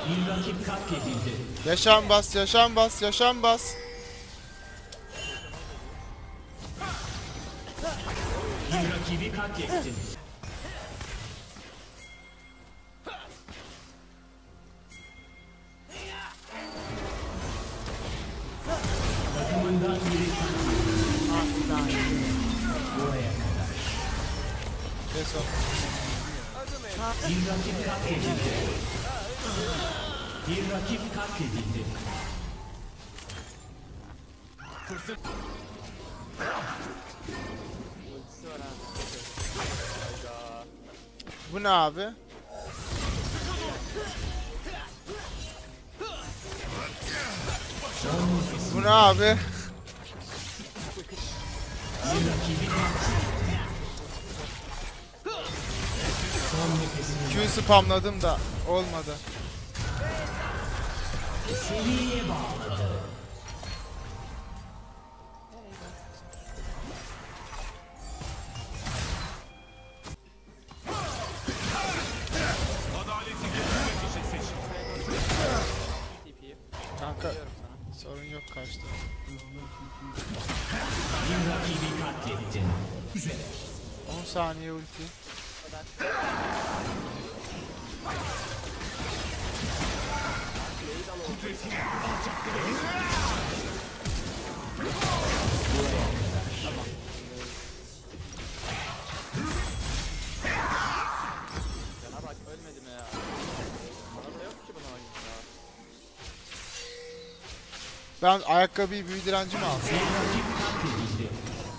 Bir rakip katledildi. Yaşam bas, yaşam bas, yaşam bas. Bir rakibi katlettin. Takımından biri asla buraya kadar. Kes o. Bir rakip katledildi. Bir rakip katledildi. Bu ne abi? Bu ne abi? Bir rakibi son nefesini Q spamladım da olmadı. seriye bağladı. Kanka sorun yok kaçtı. Bir rakibi katlettin. 10 saniye ulti. Cana bak ölmedi mi ya? Bana da yok ki buna oyun ya. Ben ayakkabıyı büyü direnci mi alsam? Bir rakip katledildi.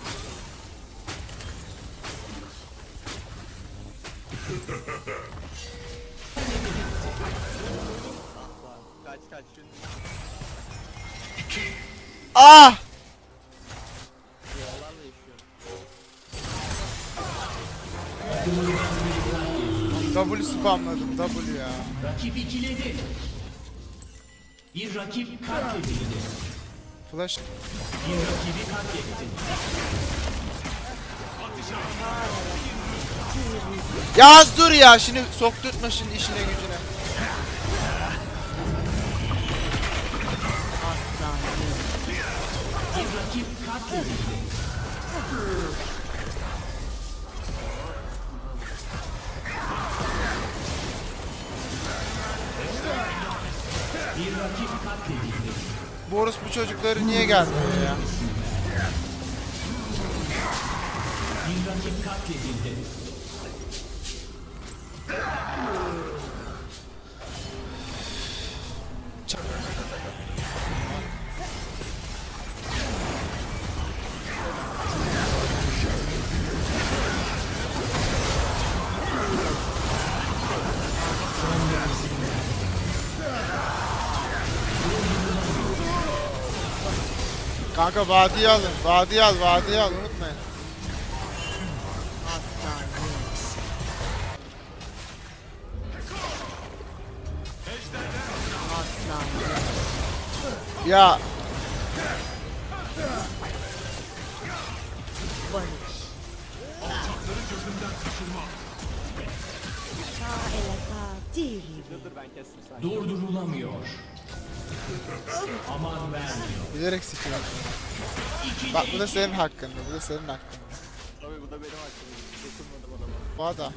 Kaç kaç şunu. Ah! Yollarla yaşıyorum. W spamladım W ya. Rakip ikiledi. Bir rakip katledildi. Flash. Bir rakibi katlettin. Yaz dur ya şimdi sokturtma şimdi işine gücüne. Bir rakip katledildi. Bir rakip katledildi. Bu orospu çocukları niye gelmiyor ya? Bir rakip katledildi. Kanka vadiyi alın. Vadiyi al, vadiyi al unutmayın. Ya Dur ben kestim sen. Durdurulamıyor. Aman vermiyor. bilerek sikiyorum. Bak bu da senin hakkında, bu da senin hakkında. Tabii bu da benim hakkım. Dokunmadım adama. Bu adam.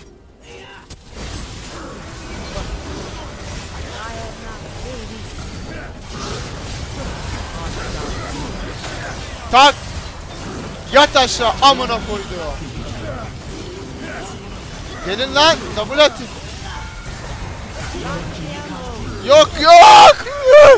Tak! Yat aşağı amına koydu o. Gelin lan double atın. Yok yok.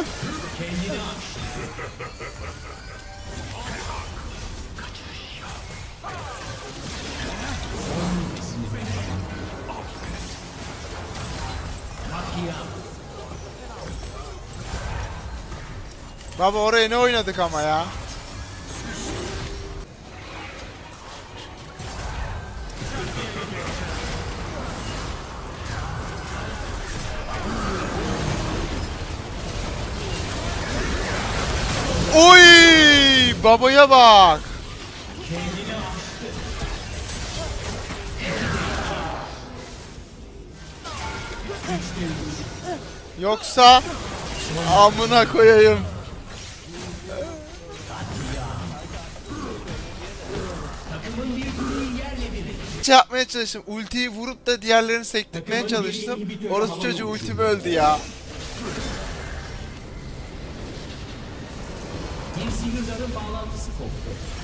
Baba oraya ne oynadık ama ya. Oy! Babaya bak. Yoksa amına koyayım. Takımın bir kuleyi yerle bir etti. Şey yapmaya çalıştım. Ultiyi vurup da diğerlerini sektirmeye çalıştım. Orası çocuğu ultim öldü ya. Bir sihirlerin bağlantısı koptu.